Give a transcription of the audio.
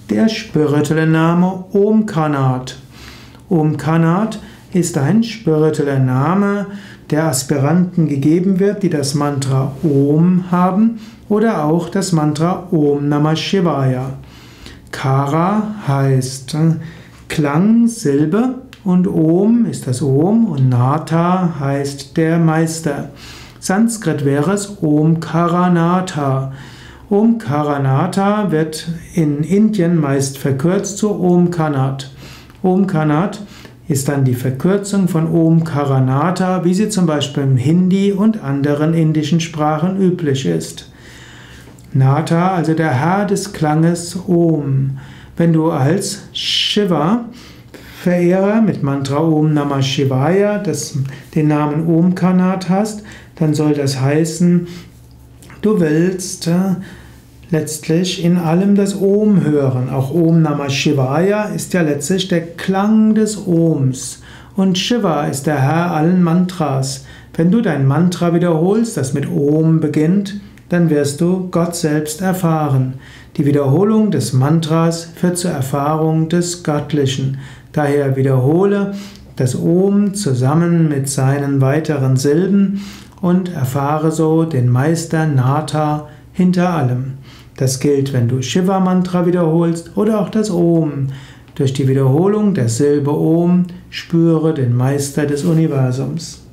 Der spirituelle Name Omkarnat. Omkarnat ist ein spiritueller Name, der Aspiranten gegeben wird, die das Mantra Om haben oder auch das Mantra Om Namah Shivaya. Kara heißt Klang, Silbe und Om ist das Om und Nata heißt der Meister. Sanskrit wäre es Omkaranatha. Omkaranatha wird in Indien meist verkürzt zu Omkarnat. Omkarnat ist dann die Verkürzung von Omkaranatha, wie sie zum Beispiel im Hindi und anderen indischen Sprachen üblich ist. Natha, also der Herr des Klanges Om. Wenn du als Shiva-Verehrer mit Mantra Om Namah Shivaya den Namen Omkarnat hast, dann soll das heißen, du willst letztlich in allem das Om hören. Auch Om Namah Shivaya ist ja letztlich der Klang des Oms. Und Shiva ist der Herr allen Mantras. Wenn du dein Mantra wiederholst, das mit Om beginnt, dann wirst du Gott selbst erfahren. Die Wiederholung des Mantras führt zur Erfahrung des Göttlichen. Daher wiederhole das Om zusammen mit seinen weiteren Silben und erfahre so den Meister Natha hinter allem. Das gilt, wenn du Shiva-Mantra wiederholst oder auch das Om. Durch die Wiederholung der Silbe Om spüre den Meister des Universums.